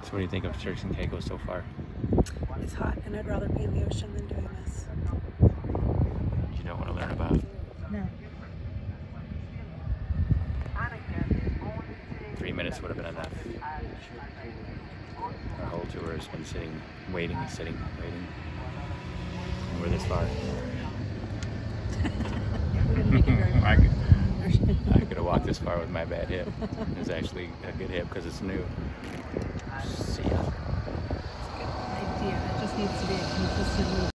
So what do you think of Turks and Caicos so far? It's hot, and I'd rather be in the ocean than doing this. You don't want to learn about? No. 3 minutes would have been enough. Our whole tour has been sitting, waiting, and we're this far. We didn't make it very far. I could have walked this far with my bad hip. It was actually a good hip because it's new. See ya. It's a good idea. It just needs to be a consistent move.